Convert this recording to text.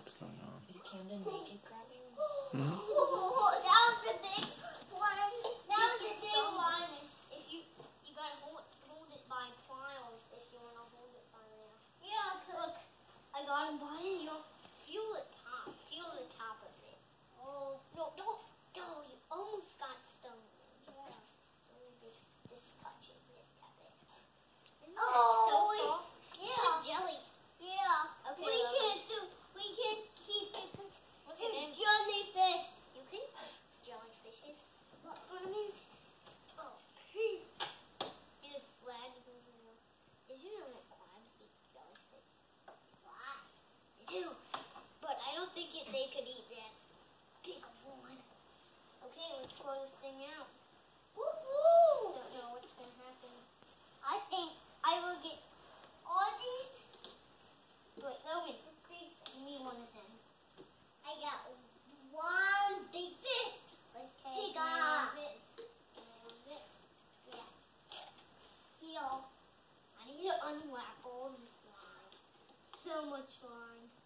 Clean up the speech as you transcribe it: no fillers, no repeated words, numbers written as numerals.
what's going on. Is Camden naked grabbing? Hmm? That was a big one. That was a big one. If you gotta hold it by pliers if you wanna hold it by there. Yeah, look, I got him by it. You feel the top. Feel the top of it. Oh no, don't. You almost got stung. Yeah. Just touch it. Just tap it. Isn't that so soft? Yeah. Jelly. Yeah. Okay. We can keep it. What's your name? Jellyfish. You can keep jellyfishes. But I mean, is flag. Did you know that crabs eat jellyfish? What? They do. But I don't think they could eat that big one. Okay, let's close this thing out. Woo-hoo! Don't know what's gonna happen. I think I will get all these. Wait, Logan, give me one of them. I got one big fish. Let's pick up. Yeah. Feel. I need to unwrap all this line. So much line.